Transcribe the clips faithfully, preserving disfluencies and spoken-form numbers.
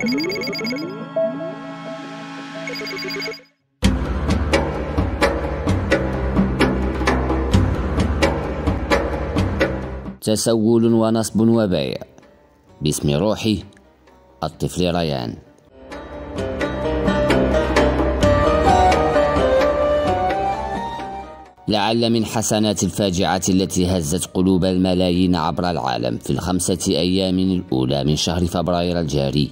تسول ونصب وبيع باسم روح الطفل ريان. لعل من حسنات الفاجعة التي هزت قلوب الملايين عبر العالم في الخمسة أيام الأولى من شهر فبراير الجاري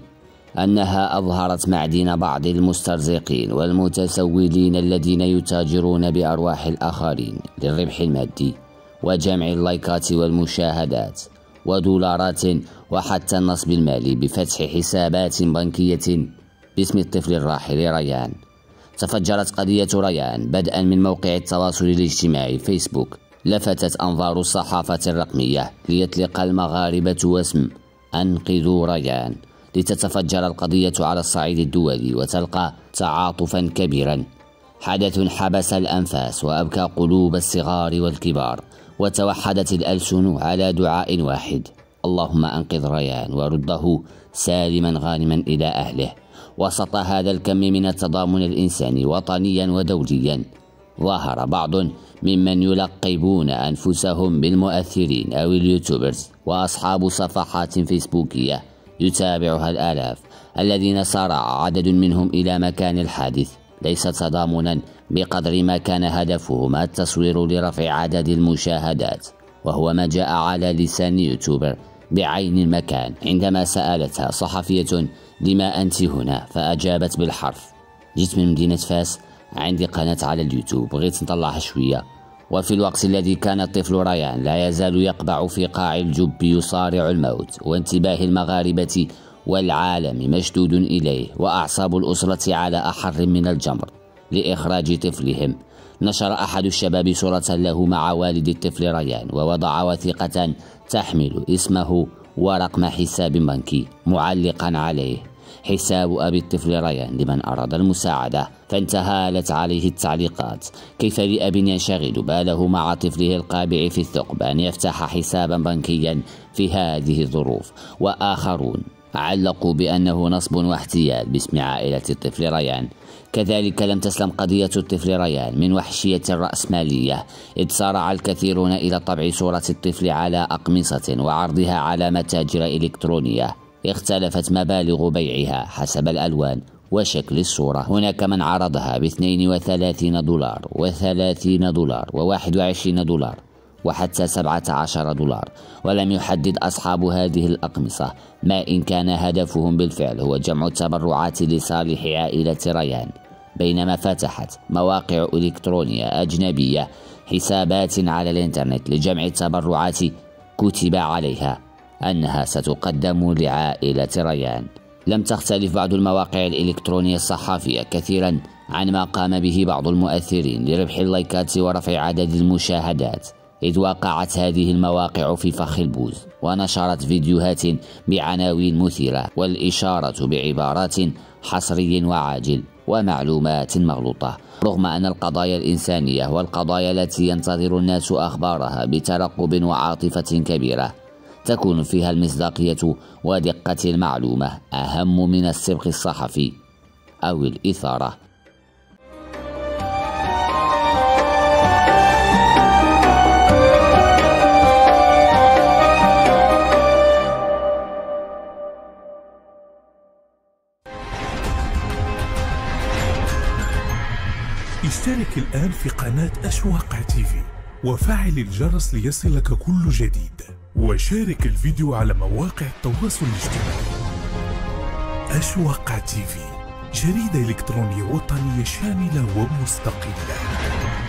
أنها أظهرت معدن بعض المسترزقين والمتسولين الذين يتاجرون بأرواح الآخرين للربح المادي وجمع اللايكات والمشاهدات ودولارات وحتى النصب المالي بفتح حسابات بنكية باسم الطفل الراحل ريان. تفجرت قضية ريان بدءا من موقع التواصل الاجتماعي فيسبوك، لفتت أنظار الصحافة الرقمية ليطلق المغاربة واسم أنقذوا ريان، لتتفجر القضية على الصعيد الدولي وتلقى تعاطفا كبيرا. حدث حبس الأنفاس وأبكى قلوب الصغار والكبار، وتوحدت الألسن على دعاء واحد: اللهم أنقذ ريان ورده سالما غانما إلى أهله. وسط هذا الكم من التضامن الإنساني وطنيا ودوليا، ظهر بعض ممن يلقبون أنفسهم بالمؤثرين أو اليوتيوبرز وأصحاب صفحات فيسبوكية يتابعها الآلاف، الذين سارع عدد منهم إلى مكان الحادث ليس تضامنا بقدر ما كان هدفهم التصوير لرفع عدد المشاهدات، وهو ما جاء على لسان يوتيوبر بعين المكان عندما سألتها صحفية: لما أنت هنا؟ فأجابت بالحرف: جيت من مدينة فاس، عندي قناة على اليوتيوب، بغيت نطلعها شوية. وفي الوقت الذي كان الطفل ريان لا يزال يقبع في قاع الجب يصارع الموت، وانتباه المغاربة والعالم مشدود إليه، وأعصاب الأسرة على أحر من الجمر لإخراج طفلهم، نشر أحد الشباب صورة له مع والد الطفل ريان ووضع وثيقة تحمل اسمه ورقم حساب بنكي معلقا عليه: حساب أبي الطفل ريان لمن أراد المساعدة. فانتهالت عليه التعليقات: كيف لأب ينشغل باله مع طفله القابع في الثقب أن يفتح حسابا بنكيا في هذه الظروف؟ وآخرون علقوا بأنه نصب واحتيال باسم عائلة الطفل ريان. كذلك لم تسلم قضية الطفل ريان من وحشية الرأسمالية، إذ سارع الكثيرون إلى طبع صورة الطفل على أقمصة وعرضها على متاجر إلكترونية اختلفت مبالغ بيعها حسب الألوان وشكل الصورة. هناك من عرضها باثنين وثلاثين دولار وثلاثين دولار وواحد وعشرين دولار وحتى سبعة عشر دولار، ولم يحدد أصحاب هذه الأقمصة ما إن كان هدفهم بالفعل هو جمع التبرعات لصالح عائلة ريان، بينما فتحت مواقع إلكترونية أجنبية حسابات على الإنترنت لجمع التبرعات كتب عليها أنها ستقدم لعائلة ريان. لم تختلف بعض المواقع الإلكترونية الصحافية كثيرا عن ما قام به بعض المؤثرين لربح اللايكات ورفع عدد المشاهدات، إذ وقعت هذه المواقع في فخ البوز ونشرت فيديوهات بعناوين مثيرة والإشارة بعبارات حصري وعاجل ومعلومات مغلوطة، رغم أن القضايا الإنسانية والقضايا التي ينتظر الناس أخبارها بترقب وعاطفة كبيرة تكون فيها المصداقية ودقة المعلومة أهم من السبق الصحفي أو الإثارة. اشترك الآن في قناة أشواق تيفي وفعل الجرس ليصلك كل جديد، وشارك الفيديو على مواقع التواصل الاجتماعي. أشواق تيفي، جريدة إلكترونية وطنية شاملة ومستقلة.